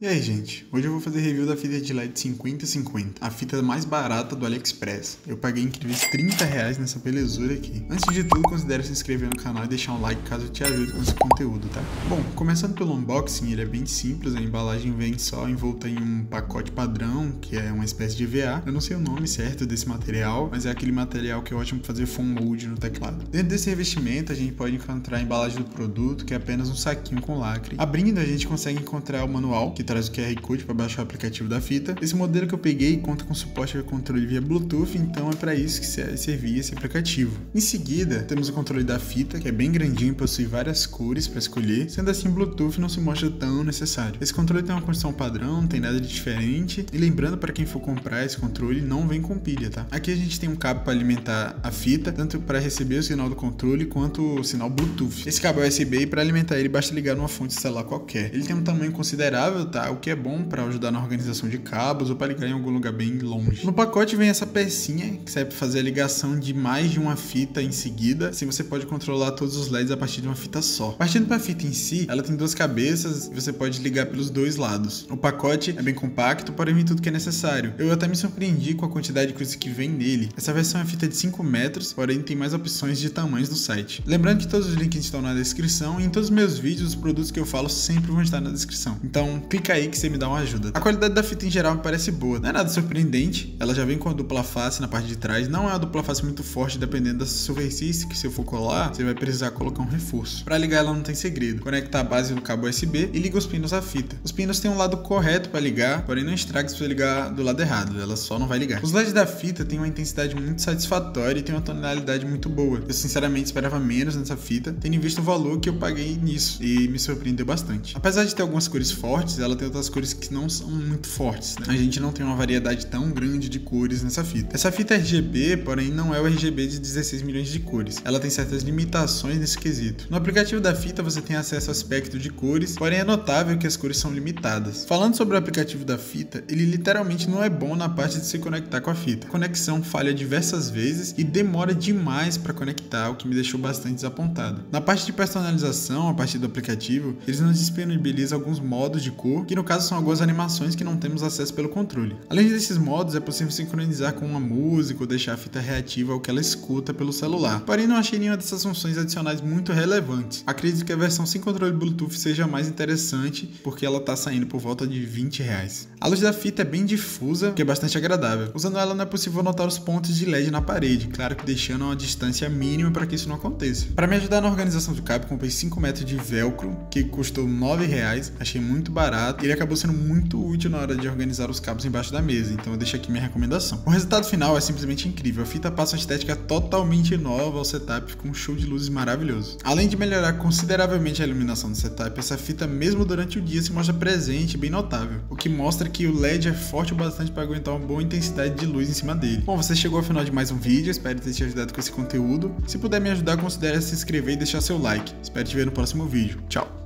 E aí, gente, hoje eu vou fazer review da fita de LED 5050, a fita mais barata do AliExpress. Eu paguei incríveis R$30 nessa belezura aqui. Antes de tudo, considere se inscrever no canal e deixar um like caso eu te ajude com esse conteúdo, tá? Bom, começando pelo unboxing, ele é bem simples, a embalagem vem só envolta em um pacote padrão, que é uma espécie de EVA. Eu não sei o nome certo desse material, mas é aquele material que é ótimo para fazer foam mode no teclado. Dentro desse revestimento, a gente pode encontrar a embalagem do produto, que é apenas um saquinho com lacre. Abrindo, a gente consegue encontrar o manual, que traz o QR Code para baixar o aplicativo da fita. Esse modelo que eu peguei conta com suporte ao controle via Bluetooth, então é para isso que servia esse aplicativo. Em seguida, temos o controle da fita, que é bem grandinho e possui várias cores para escolher, sendo assim Bluetooth não se mostra tão necessário. Esse controle tem uma construção padrão, não tem nada de diferente, e lembrando para quem for comprar esse controle, não vem com pilha, tá? Aqui a gente tem um cabo para alimentar a fita, tanto para receber o sinal do controle quanto o sinal Bluetooth. Esse cabo é USB e para alimentar ele basta ligar numa fonte celular qualquer. Ele tem um tamanho considerável, tá? O que é bom para ajudar na organização de cabos ou para ligar em algum lugar bem longe. No pacote vem essa pecinha que serve para fazer a ligação de mais de uma fita em seguida, assim você pode controlar todos os LEDs a partir de uma fita só. Partindo para a fita em si, ela tem duas cabeças e você pode ligar pelos dois lados. O pacote é bem compacto, porém vem tudo que é necessário. Eu até me surpreendi com a quantidade de coisas que vem nele. Essa versão é fita de 5 metros, porém tem mais opções de tamanhos no site. Lembrando que todos os links estão na descrição e em todos os meus vídeos os produtos que eu falo sempre vão estar na descrição. Então clica aí que você me dá uma ajuda. A qualidade da fita em geral me parece boa, não é nada surpreendente, ela já vem com a dupla face na parte de trás, não é uma dupla face muito forte dependendo da superfície, que se eu for colar, você vai precisar colocar um reforço. Para ligar ela não tem segredo, conecta a base no cabo USB e liga os pinos à fita. Os pinos têm um lado correto para ligar, porém não estraga se você ligar do lado errado, ela só não vai ligar. Os LEDs da fita têm uma intensidade muito satisfatória e tem uma tonalidade muito boa. Eu sinceramente esperava menos nessa fita, tendo visto o valor que eu paguei nisso e me surpreendeu bastante. Apesar de ter algumas cores fortes, ela tem outras cores que não são muito fortes, né? A gente não tem uma variedade tão grande de cores nessa fita. Essa fita é RGB, porém não é o RGB de 16 milhões de cores. Ela tem certas limitações nesse quesito. No aplicativo da fita você tem acesso ao espectro de cores, porém é notável que as cores são limitadas. Falando sobre o aplicativo da fita, ele literalmente não é bom na parte de se conectar com a fita. A conexão falha diversas vezes e demora demais para conectar, o que me deixou bastante desapontado. Na parte de personalização, a partir do aplicativo, eles nos disponibilizam alguns modos de cor, que no caso são algumas animações que não temos acesso pelo controle. Além desses modos, é possível sincronizar com uma música ou deixar a fita reativa ao que ela escuta pelo celular. Porém, não achei nenhuma dessas funções adicionais muito relevantes. Acredito que a versão sem controle Bluetooth seja mais interessante, porque ela está saindo por volta de R$20. A luz da fita é bem difusa, o que é bastante agradável. Usando ela não é possível notar os pontos de LED na parede, claro que deixando uma distância mínima para que isso não aconteça. Para me ajudar na organização do cabo, comprei 5 metros de velcro, que custou R$9, achei muito barato e ele acabou sendo muito útil na hora de organizar os cabos embaixo da mesa, então eu deixo aqui minha recomendação. O resultado final é simplesmente incrível, a fita passa uma estética totalmente nova ao setup, fica um show de luzes maravilhoso. Além de melhorar consideravelmente a iluminação do setup, essa fita mesmo durante o dia se mostra presente e bem notável, o que mostra que o LED é forte o bastante para aguentar uma boa intensidade de luz em cima dele. Bom, você chegou ao final de mais um vídeo, espero ter te ajudado com esse conteúdo. Se puder me ajudar, considere se inscrever e deixar seu like. Espero te ver no próximo vídeo. Tchau!